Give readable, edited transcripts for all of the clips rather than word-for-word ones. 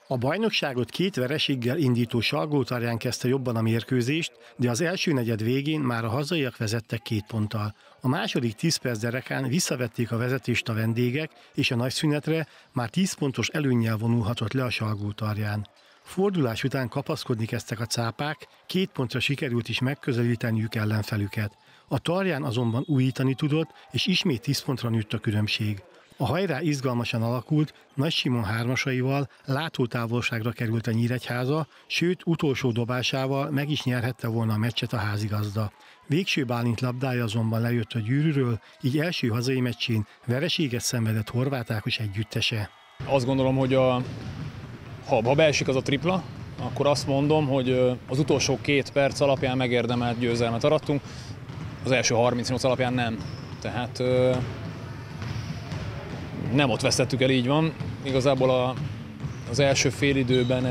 A bajnokságot 2 vereséggel indító Salgótarján kezdte jobban a mérkőzést, de az első negyed végén már a hazaiak vezettek 2 ponttal. A második 10 perc derekán visszavették a vezetést a vendégek, és a nagyszünetre már 10 pontos előnnyel vonulhatott le a Salgótarján. Fordulás után kapaszkodni kezdtek a cápák, 2 pontra sikerült is megközelíteniük ellenfelüket. A Tarján azonban újítani tudott, és ismét 10 pontra nőtt a különbség. A hajrá izgalmasan alakult, Nagy Simon hármasaival látótávolságra került a Nyíregyháza, sőt utolsó dobásával meg is nyerhette volna a meccset a házigazda. Végső Bálint labdája azonban lejött a gyűrűről, így első hazai meccsén vereséget szenvedett Horváth Ákos együttese. Azt gondolom, hogy ha beesik az a tripla, akkor azt mondom, hogy az utolsó 2 perc alapján megérdemelt győzelmet arattunk, az első 38 alapján nem. Tehát nem ott vesztettük el, így van. Igazából az első félidőben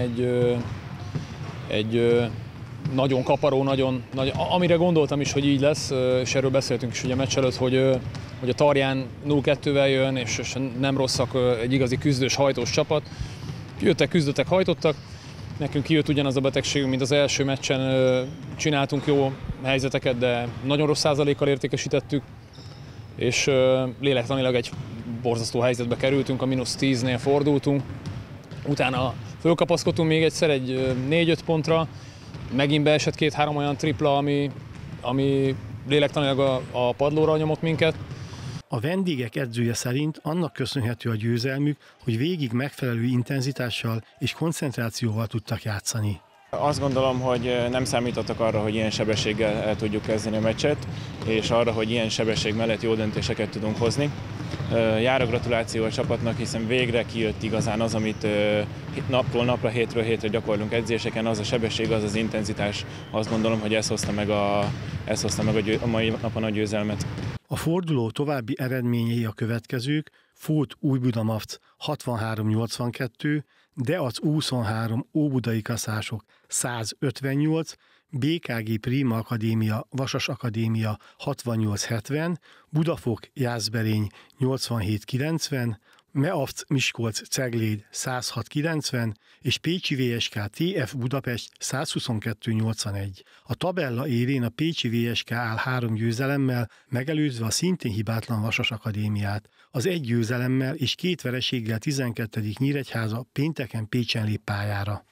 egy nagyon kaparó, amire gondoltam is, hogy így lesz, és erről beszéltünk is ugye a meccs előtt, hogy a Tarján 0-2-vel jön, és nem rosszak, egy igazi küzdős, hajtós csapat. Jöttek, küzdöttek, hajtottak. Nekünk kijött ugyanaz a betegségünk, mint az első meccsen. Csináltunk jó helyzeteket, de nagyon rossz százalékkal értékesítettük, és lélektanilag egy borzasztó helyzetbe kerültünk, a -10-nél fordultunk. Utána fölkapaszkodtunk még egyszer egy 4-5 pontra, megint beesett 2-3 olyan tripla, ami lélektanilag a padlóra nyomott minket. A vendégek edzője szerint annak köszönhető a győzelmük, hogy végig megfelelő intenzitással és koncentrációval tudtak játszani. Azt gondolom, hogy nem számítottak arra, hogy ilyen sebességgel el tudjuk kezdeni a meccset, és arra, hogy ilyen sebesség mellett jó döntéseket tudunk hozni. Jár a gratuláció a csapatnak, hiszen végre kijött igazán az, amit napról napra, hétről hétre gyakorlunk edzéseken, az a sebesség, az az intenzitás. Azt gondolom, hogy ez hozta meg a mai napon a győzelmet. A forduló további eredményei a következők: Fót Újbudamafc 63-82, Deac 23 Óbudai Kaszások 158, BKG Prima Akadémia Vasas Akadémia 68-70, Budafok Jászberény 87-90, Meavc Miskolc Cegléd 106-90 és Pécsi VSK TF Budapest 122-81. A tabella élén a Pécsi VSK áll 3 győzelemmel, megelőzve a szintén hibátlan Vasas Akadémiát. Az 1 győzelemmel és 2 vereséggel 12. Nyíregyháza pénteken Pécsen lép pályára.